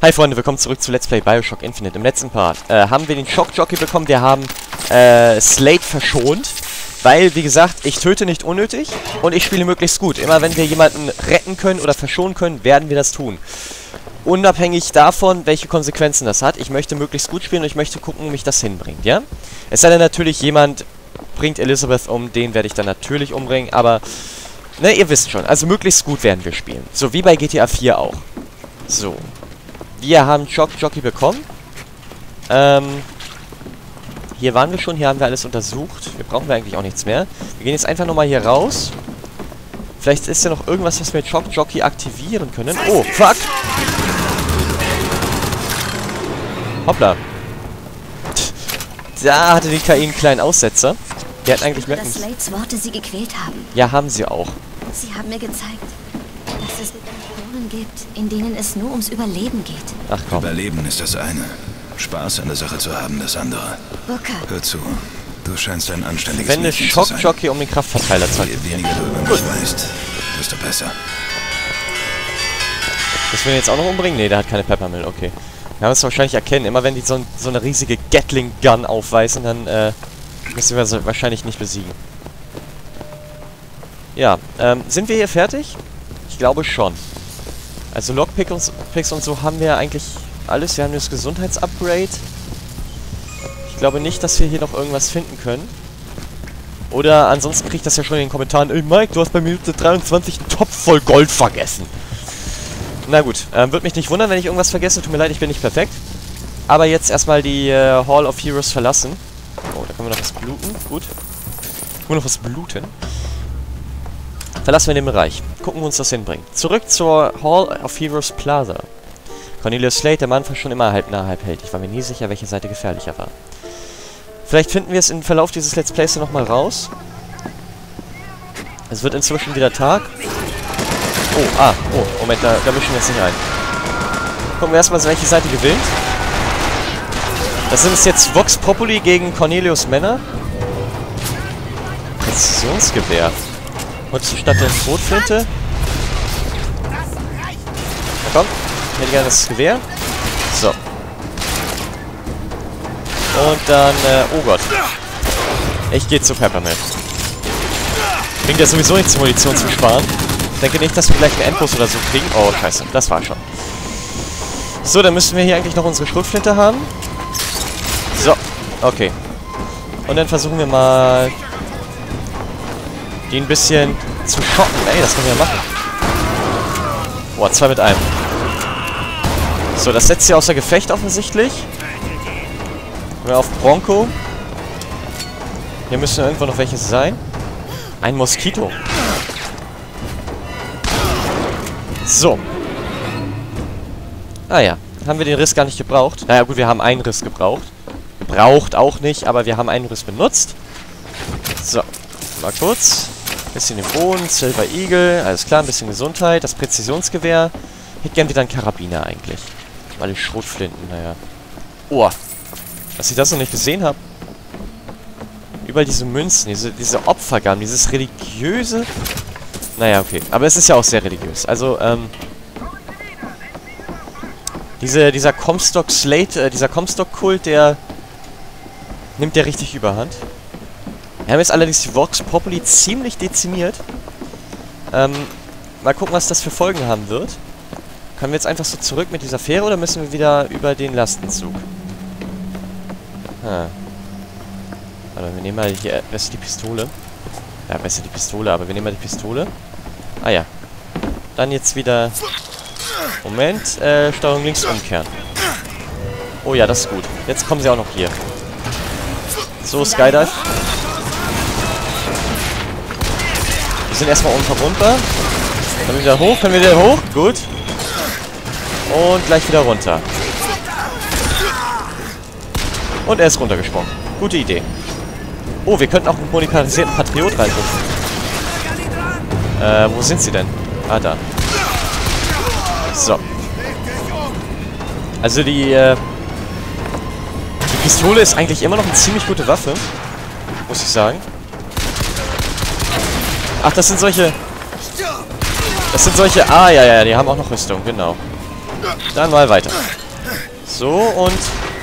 Hi Freunde, willkommen zurück zu Let's Play Bioshock Infinite. Im letzten Part haben wir den Shock Jockey bekommen, wir haben Slade verschont, weil, wie gesagt, ich töte nicht unnötig und ich spiele möglichst gut. Immer wenn wir jemanden retten können oder verschonen können, werden wir das tun. Unabhängig davon, welche Konsequenzen das hat. Ich möchte möglichst gut spielen und ich möchte gucken, wie mich das hinbringt, ja? Es sei denn natürlich, jemand bringt Elizabeth um, den werde ich dann natürlich umbringen, aber, ne, ihr wisst schon, also möglichst gut werden wir spielen. So wie bei GTA 4 auch. So. Wir haben Shock Jockey bekommen. Hier waren wir schon, hier haben wir alles untersucht. Hier brauchen wir eigentlich auch nichts mehr. Wir gehen jetzt einfach nochmal hier raus. Vielleicht ist ja noch irgendwas, was wir mit Shock Jockey aktivieren können. Oh, fuck! Hoppla. Da hatte die KI einen kleinen Aussetzer. Die hatten eigentlich merken. Dass Slades Worte sie gequält haben. Ja, haben sie auch. Sie haben mir gezeigt, dass es Situationen gibt, in denen es nur ums Überleben geht. Ach komm. Überleben ist das eine. Spaß an der Sache zu haben, das andere. Booker. Hör zu. Du scheinst ein anständiges Wenn Mädchen Shock zu sein. Jockey um den Kraftverteiler zu Je weniger du über mich weißt, desto besser. Müssen wir ihn jetzt auch noch umbringen? Ne, der hat keine Peppermill, okay. Wir haben es wahrscheinlich erkennen. Immer wenn die so eine riesige Gatling-Gun aufweisen, dann müssen wir sie wahrscheinlich nicht besiegen. Ja, sind wir hier fertig? Ich glaube schon. Also Lockpicks und so haben wir eigentlich alles. Wir haben das Gesundheitsupgrade. Ich glaube nicht, dass wir hier noch irgendwas finden können. Oder ansonsten kriege ich das ja schon in den Kommentaren. Ey Mike, du hast bei Minute 23 einen Topf voll Gold vergessen. Na gut, würde mich nicht wundern, wenn ich irgendwas vergesse. Tut mir leid, ich bin nicht perfekt. Aber jetzt erstmal die Hall of Heroes verlassen. Oh, da können wir noch was bluten. Gut. Können wir noch was bluten. Verlassen wir den Bereich. Gucken, wo uns das hinbringt. Zurück zur Hall of Heroes Plaza. Cornelius Slade, der Mann, war schon immer halb nah, halb held. Ich war mir nie sicher, welche Seite gefährlicher war. Vielleicht finden wir es im Verlauf dieses Let's Plays nochmal raus. Es wird inzwischen wieder Tag. Oh, Moment, da mischen wir jetzt nicht ein. Gucken wir erstmal, welche Seite gewinnt. Das sind es jetzt Vox Populi gegen Cornelius Männer. Präzisionsgewehr. Nutzt statt der Schrotflinte. Na komm, ich hätte gerne das Gewehr. So. Und dann, oh Gott. Ich gehe zu Peppermill. Bringt ja sowieso nichts, Munition zu sparen. Ich denke nicht, dass wir gleich einen Endboss oder so kriegen. Oh, scheiße. Das war schon. So, dann müssten wir hier eigentlich noch unsere Schrotflinte haben. So, okay. Und dann versuchen wir mal, die ein bisschen zu schocken. Ey, das können wir ja machen. Boah, 2 mit 1. So, das setzt sie außer Gefecht offensichtlich. Gehen wir auf Bronco. Hier müssen irgendwo noch welche sein. Ein Moskito. So. Ah ja, haben wir den Riss gar nicht gebraucht. Naja gut, wir haben einen Riss gebraucht. Gebraucht auch nicht, aber wir haben einen Riss benutzt. So, mal kurz. Bisschen den Boden, Silver Eagle, alles klar, ein bisschen Gesundheit. Das Präzisionsgewehr. Ich hätte gern wieder einen Karabiner eigentlich. Mal die Schrotflinten, naja. Oh, dass ich das noch nicht gesehen habe. Überall diese Münzen, diese Opfergaben, dieses religiöse... Naja, okay. Aber es ist ja auch sehr religiös. Also, dieser Comstock-Slate, dieser Comstock-Kult, der nimmt ja richtig Überhand. Wir haben jetzt allerdings die Vox Populi ziemlich dezimiert. Mal gucken, was das für Folgen haben wird. Können wir jetzt einfach so zurück mit dieser Fähre oder müssen wir wieder über den Lastenzug? Also, wir nehmen mal hier besser die Pistole. Ja, besser die Pistole, aber wir nehmen mal die Pistole. Ah ja. Dann jetzt wieder... Moment, Steuerung links umkehren. Oh ja, das ist gut. Jetzt kommen sie auch noch hier. So, Skydive. Wir sind erstmal unverwundbar. Können wir wieder hoch? Können wir wieder hoch? Gut. Und gleich wieder runter. Und er ist runtergesprungen. Gute Idee. Oh, wir könnten auch einen monetarisierten Patriot reinrufen. Wo sind sie denn? Ah, da. So. Also die Pistole ist eigentlich immer noch eine ziemlich gute Waffe. Muss ich sagen. Ach, das sind solche... Ah, ja, die haben auch noch Rüstung, genau. Dann mal weiter. So, und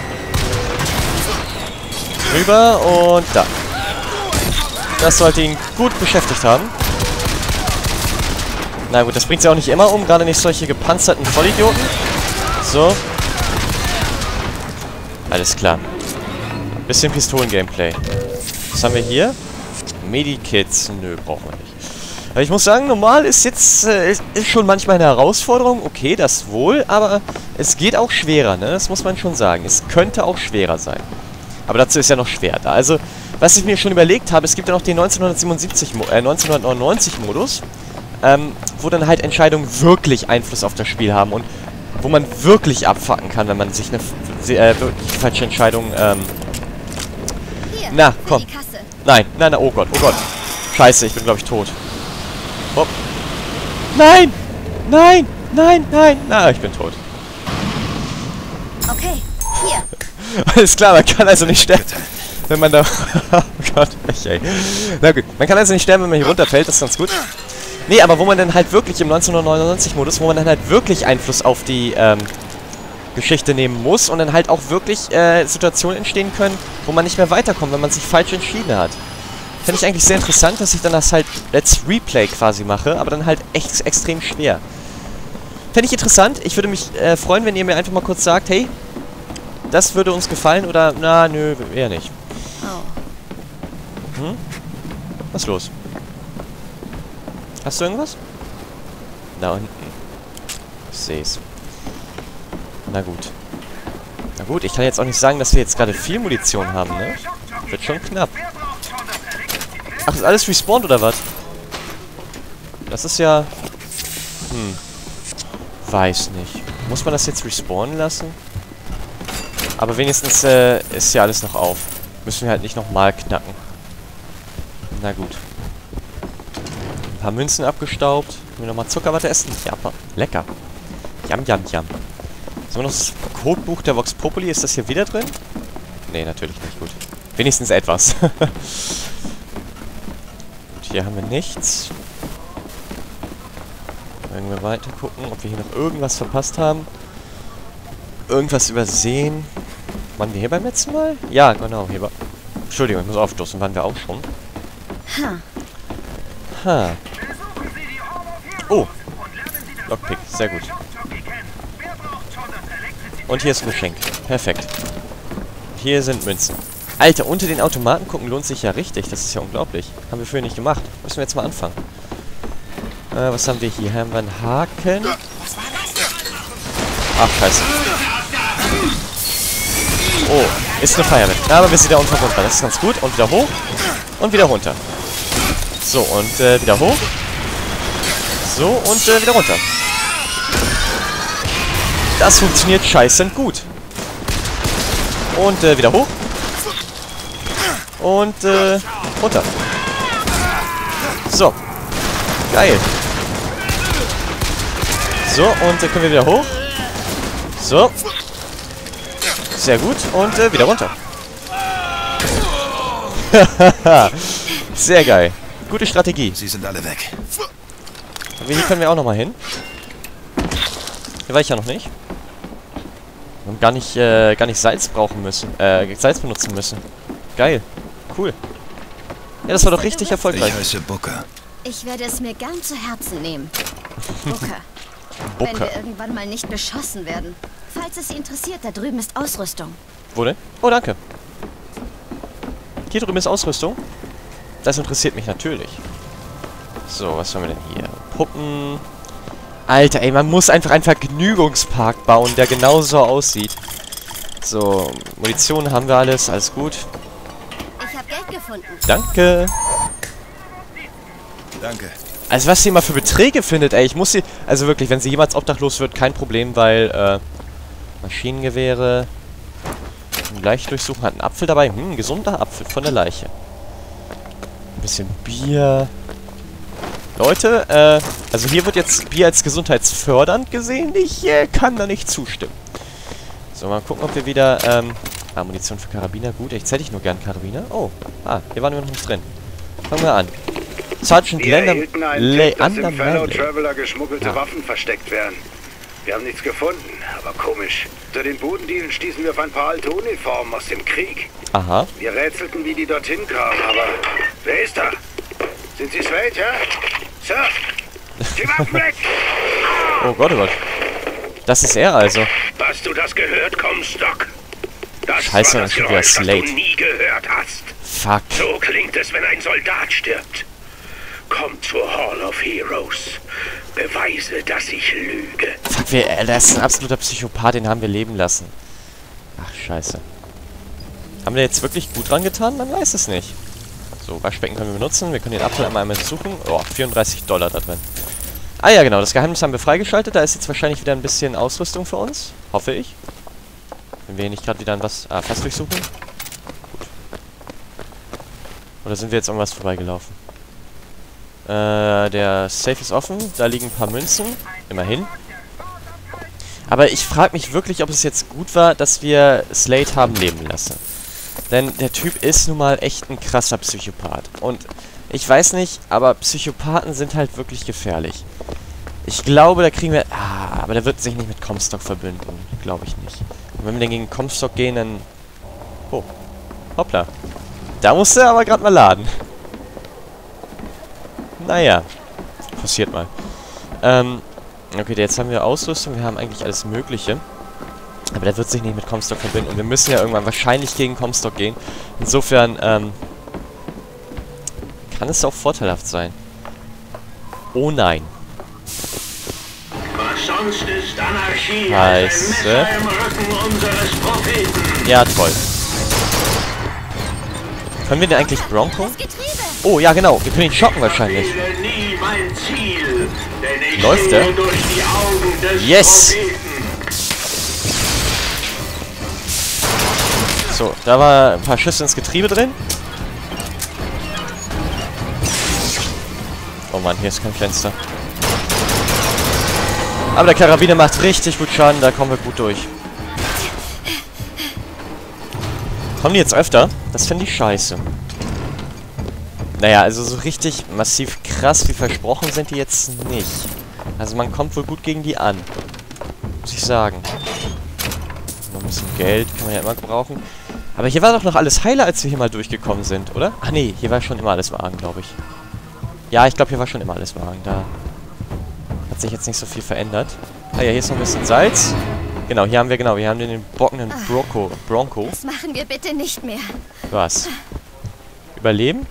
rüber und da. Das sollte ihn gut beschäftigt haben. Na gut, das bringt sie auch nicht immer um, gerade nicht solche gepanzerten Vollidioten. So. Alles klar. Bisschen Pistolen-Gameplay. Was haben wir hier? Medikits. Nö, brauchen wir nicht. Aber ich muss sagen, normal ist jetzt ist schon manchmal eine Herausforderung. Okay, das wohl, aber es geht auch schwerer, ne? Das muss man schon sagen. Es könnte auch schwerer sein. Aber dazu ist ja noch schwer da. Also, was ich mir schon überlegt habe, es gibt ja noch den 1999 Modus, wo dann halt Entscheidungen wirklich Einfluss auf das Spiel haben und wo man wirklich abfucken kann, wenn man sich eine wirklich falsche Entscheidung, na, komm. Nein, nein, nein, oh Gott, oh Gott. Scheiße, ich bin, glaube ich, tot. Hopp. Nein! Nein! Nein, nein! Na, ich bin tot. Okay, hier. Alles klar, man kann also nicht sterben, wenn man da... Oh Gott, ey. Na gut, man kann also nicht sterben, wenn man hier runterfällt, das ist ganz gut. Nee, aber wo man dann halt wirklich im 1999-Modus, wo man dann halt wirklich Einfluss auf die, Geschichte nehmen muss und dann halt auch wirklich, Situationen entstehen können, wo man nicht mehr weiterkommt, wenn man sich falsch entschieden hat. Finde ich eigentlich sehr interessant, dass ich dann das halt Let's Replay quasi mache, aber dann halt echt extrem schwer. Fände ich interessant. Ich würde mich freuen, wenn ihr mir einfach mal kurz sagt, hey, das würde uns gefallen oder, na, nö, eher nicht. Oh. Hm? Was ist los? Hast du irgendwas? Da unten. Ich seh's. Na gut. Na gut, ich kann jetzt auch nicht sagen, dass wir jetzt gerade viel Munition haben, ne? Wird schon knapp. Ach, ist alles respawned oder was? Das ist ja... Weiß nicht. Muss man das jetzt respawnen lassen? Aber wenigstens ist ja alles noch auf. Müssen wir halt nicht nochmal knacken. Na gut. Ein paar Münzen abgestaubt. Können wir nochmal Zuckerwatte essen? Ja, lecker. Jam, jam, jam. So, noch das Codebuch der Vox Populi. Ist das hier wieder drin? Nee, natürlich nicht. Gut. Wenigstens etwas. Gut, hier haben wir nichts. Wenn wir weiter gucken, ob wir hier noch irgendwas verpasst haben. Irgendwas übersehen. Waren wir hier beim letzten Mal? Ja, genau. Hier war... Entschuldigung, ich muss aufstoßen. Waren wir auch schon? Ha. Oh. Lockpick. Sehr gut. Und hier ist ein Geschenk. Perfekt. Hier sind Münzen. Alter, unter den Automaten gucken lohnt sich ja richtig. Das ist ja unglaublich. Haben wir früher nicht gemacht. Müssen wir jetzt mal anfangen. Was haben wir hier? Haben wir einen Haken? Ach, scheiße. Oh, ist eine Feuerwehr. Aber wir sind wieder unverwundbar. Das ist ganz gut. Und wieder hoch. Und wieder runter. So, und wieder hoch. So, und wieder runter. Das funktioniert scheißend gut. Und wieder hoch. Und runter. So. Geil. So, und können wir wieder hoch. So. Sehr gut. Und wieder runter. Sehr geil. Gute Strategie. Sie sind alle weg. Aber hier können wir auch nochmal hin. Hier war ich ja noch nicht. Wir haben gar nicht Salz brauchen müssen. Salz benutzen müssen. Geil. Cool. Ja, das war doch richtig erfolgreich. Ich heiße Booker. Ich werde es mir gern zu Herzen nehmen. Booker. Wenn wir irgendwann mal nicht beschossen werden. Falls es Sie interessiert, da drüben ist Ausrüstung. Wo denn? Oh, danke. Hier drüben ist Ausrüstung. Das interessiert mich natürlich. So, was haben wir denn hier? Puppen. Alter, ey, man muss einfach einen Vergnügungspark bauen, der genauso aussieht. So, Munition haben wir alles. Alles gut. Ich habe Geld gefunden. Danke. Danke. Also was sie immer für Beträge findet, ey. Ich muss sie... Also wirklich, wenn sie jemals obdachlos wird, kein Problem, weil, Maschinengewehre... Leicht durchsuchen, hat einen Apfel dabei. Ein gesunder Apfel von der Leiche. Ein bisschen Bier. Leute, also hier wird jetzt Bier als gesundheitsfördernd gesehen. Ich kann da nicht zustimmen. So, mal gucken, ob wir wieder, Munition für Karabiner. Gut, jetzt hätte ich nur gern Karabiner. Oh, hier waren wir noch nicht drin. Fangen wir an. Sergeant Wir erhielten einen Tipp, dass im Fellow Traveler geschmuggelte Waffen versteckt wären. Wir haben nichts gefunden, aber komisch. Zu den Bodendielen stießen wir auf ein paar alte Uniformen aus dem Krieg. Aha. Wir rätselten, wie die dorthin kamen, aber... Wer ist da? Sind Sie Slade, ja? Sir! Die Waffen weg! Oh Gott, oh Gott. Das ist er also. Hast du das gehört, Comstock? Das Scheiße, war das das ist wieder Geräusch, was Slade. du nie gehört hast. Fuck. So klingt es, wenn ein Soldat stirbt. Komm zur Hall of Heroes. Beweise, dass ich lüge. Fuck, der ist ein absoluter Psychopath, den haben wir leben lassen. Ach, scheiße. Haben wir jetzt wirklich gut dran getan? Man weiß es nicht. So, Waschbecken können wir benutzen. Wir können den Apfel einmal suchen. Oh, $34 da drin. Ah ja, genau. Das Geheimnis haben wir freigeschaltet. Da ist jetzt wahrscheinlich wieder ein bisschen Ausrüstung für uns. Hoffe ich. Wenn wir hier nicht gerade wieder an was... Ah, fast durchsuchen. Gut. Oder sind wir jetzt irgendwas vorbeigelaufen? Der Safe ist offen. Da liegen ein paar Münzen. Immerhin. Aber ich frage mich wirklich, ob es jetzt gut war, dass wir Slade haben leben lassen. Denn der Typ ist nun mal echt ein krasser Psychopath. Und ich weiß nicht, aber Psychopathen sind halt wirklich gefährlich. Ich glaube, da kriegen wir... Ah, aber der wird sich nicht mit Comstock verbünden. Glaube ich nicht. Und wenn wir dann gegen Comstock gehen, dann... Oh. Hoppla. Da musste er aber gerade mal laden. Naja. Passiert mal. Okay, jetzt haben wir Ausrüstung. Wir haben eigentlich alles Mögliche. Aber der wird sich nicht mit Comstock verbinden. Und wir müssen ja irgendwann wahrscheinlich gegen Comstock gehen. Insofern, kann es auch vorteilhaft sein. Oh nein. Was sonst ist Anarchie Scheiße. im Rücken unseres Propheten. Ja, toll. Können wir den eigentlich Bronco? Das Getriebe! Oh, ja genau. Wir können ihn schocken wahrscheinlich. Nie mein Ziel, denn ich Läuft der? sehe durch die Augen des Yes! Propheten. So, da war ein paar Schüsse ins Getriebe drin. Oh Mann, hier ist kein Fenster. Aber der Karabiner macht richtig gut Schaden, da kommen wir gut durch. Kommen die jetzt öfter? Das finde ich scheiße. Naja, also so richtig massiv krass wie versprochen sind die jetzt nicht. Also man kommt wohl gut gegen die an. Muss ich sagen. Noch ein bisschen Geld kann man ja immer brauchen. Aber hier war doch noch alles heiler, als wir hier mal durchgekommen sind, oder? Ach nee, hier war schon immer alles Wagen, glaube ich. Ja, ich glaube, hier war schon immer alles Wagen. Da hat sich jetzt nicht so viel verändert. Ah ja, hier ist noch ein bisschen Salz. Genau, wir haben den bockenden Bronco. Das machen wir bitte nicht mehr. Was? Überleben?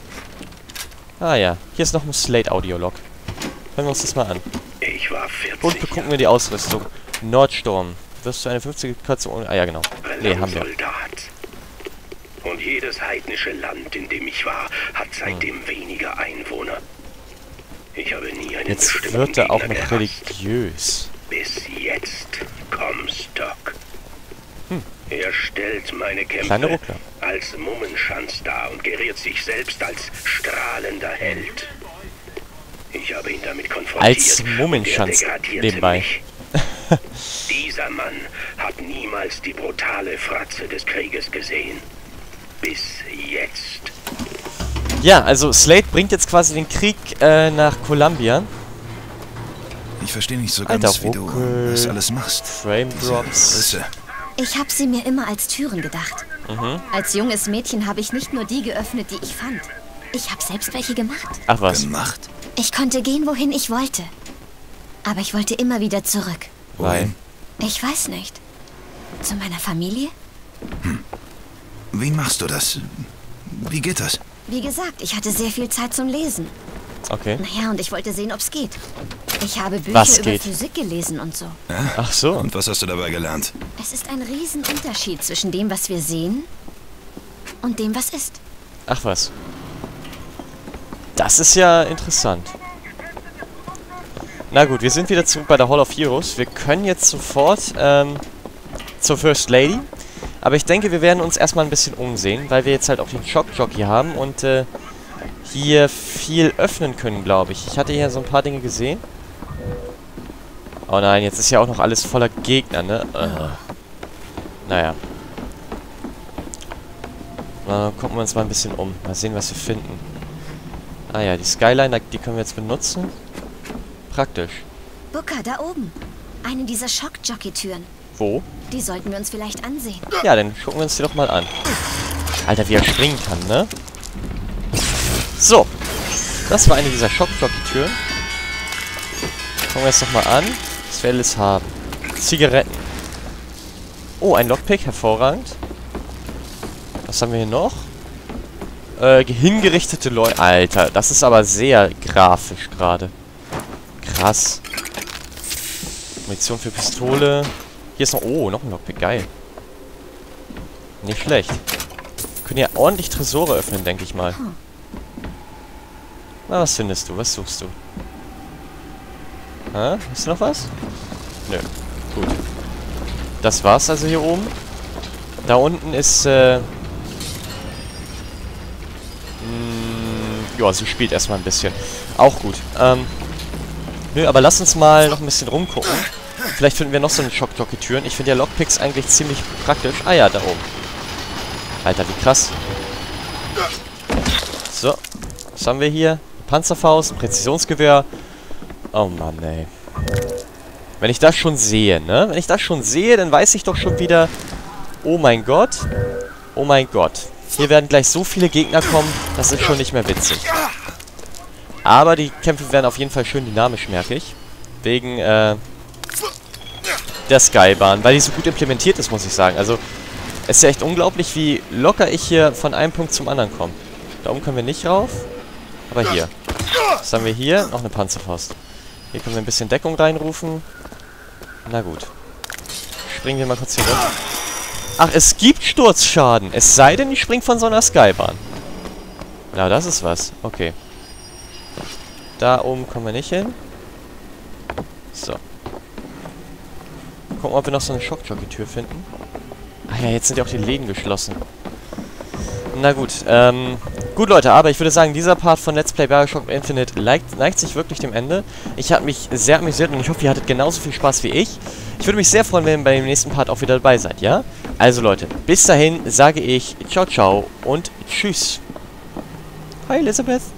Ah ja, hier ist noch ein Slate-Audiolog. Hören wir uns das mal an. Ich war 40 Und begucken wir die Ausrüstung. Nordsturm. Wirst du eine 50er Kürze ohne... Ah ja, genau. Nee, haben wir. Soldat. Und jedes heidnische Land, in dem ich war, hat seitdem weniger Einwohner. Ich habe nie einen Jetzt bestimmten wird er auch Gegner noch gehasst. religiös. Bis jetzt, Comstock. Er stellt meine Kleine Kämpfe Ruckler. als Mummenschanz dar und geriert sich selbst als strahlender Held. Ich habe ihn damit konfrontiert. Als und er Mummenschanz degradierte nebenbei. mich. Dieser Mann hat niemals die brutale Fratze des Krieges gesehen. Bis jetzt. Ja, also Slade bringt jetzt quasi den Krieg nach Columbia. Ich verstehe nicht so Alter, ganz, wie du Ruckel. das alles machst. Frame Drops. Risse. Ich habe sie mir immer als Türen gedacht. Als junges Mädchen habe ich nicht nur die geöffnet, die ich fand. Ich habe selbst welche gemacht. Ach was. Gemacht? Ich konnte gehen, wohin ich wollte. Aber ich wollte immer wieder zurück. Weil. Ich weiß nicht. Zu meiner Familie? Wie machst du das? Wie geht das? Wie gesagt, ich hatte sehr viel Zeit zum Lesen. Okay. Naja, und ich wollte sehen, ob's geht. Ich habe Bücher Was über geht? Physik gelesen und so. Ach so. Und was hast du dabei gelernt? Es ist ein Riesenunterschied zwischen dem, was wir sehen und dem, was ist. Ach was. Das ist ja interessant. Na gut, wir sind wieder zurück bei der Hall of Heroes. Wir können jetzt sofort zur First Lady. Aber ich denke, wir werden uns erstmal ein bisschen umsehen, weil wir jetzt halt auch den Shock Jockey haben und hier viel öffnen können, glaube ich. Ich hatte hier so ein paar Dinge gesehen. Oh nein, jetzt ist ja auch noch alles voller Gegner, ne? Naja. Na, gucken wir uns mal ein bisschen um. Mal sehen, was wir finden. Ah ja, die Skyline, die können wir jetzt benutzen. Praktisch. Booker, da oben. Eine dieser Schockjockey-Türen. Wo? Die sollten wir uns vielleicht ansehen. Ja, dann gucken wir uns die doch mal an. Alter, wie er springen kann, ne? So. Das war eine dieser Schockjockey-Türen. Gucken wir uns doch mal an, was wir alles haben. Zigaretten. Oh, ein Lockpick, hervorragend. Was haben wir hier noch? Hingerichtete Leute. Alter, das ist aber sehr grafisch gerade. Krass. Munition für Pistole. Hier ist noch... Oh, noch ein Lockpick. Geil. Nicht schlecht. Wir können ja ordentlich Tresore öffnen, denke ich mal. Na, was findest du? Was suchst du? Hä? Ist noch was? Nö. Gut. Das war's also hier oben. Da unten ist, ja, sie spielt erstmal ein bisschen. Auch gut. Nö, aber lass uns mal noch ein bisschen rumgucken. Vielleicht finden wir noch so eine Schockjockey-Türen. Ich finde ja Lockpicks eigentlich ziemlich praktisch. Ah ja, da oben. Alter, wie krass. So. Was haben wir hier? Panzerfaust, Präzisionsgewehr. Oh Mann, ey. Wenn ich das schon sehe, ne? Wenn ich das schon sehe, dann weiß ich doch schon wieder... Oh mein Gott. Oh mein Gott. Hier werden gleich so viele Gegner kommen, das ist schon nicht mehr witzig. Aber die Kämpfe werden auf jeden Fall schön dynamisch, merke ich. Wegen, der Skybahn. Weil die so gut implementiert ist, muss ich sagen. Also, es ist ja echt unglaublich, wie locker ich hier von einem Punkt zum anderen komme. Da oben können wir nicht rauf. Aber hier. Was haben wir hier? Noch eine Panzerfaust. Hier können wir ein bisschen Deckung reinrufen. Na gut. Springen wir mal kurz hier runter. Ach, es gibt Sturzschaden. Es sei denn, ich springe von so einer Skybahn. Na, das ist was. Okay. Da oben kommen wir nicht hin. So. Gucken, ob wir noch so eine Schockjockey-Tür finden. Ah ja, jetzt sind ja auch die Läden geschlossen. Na gut, gut Leute, aber ich würde sagen, dieser Part von Let's Play Bioshock Infinite neigt sich wirklich dem Ende. Ich habe mich sehr amüsiert und ich hoffe, ihr hattet genauso viel Spaß wie ich. Ich würde mich sehr freuen, wenn ihr bei dem nächsten Part auch wieder dabei seid, ja? Also Leute, bis dahin sage ich ciao, ciao und tschüss. Hi Elisabeth.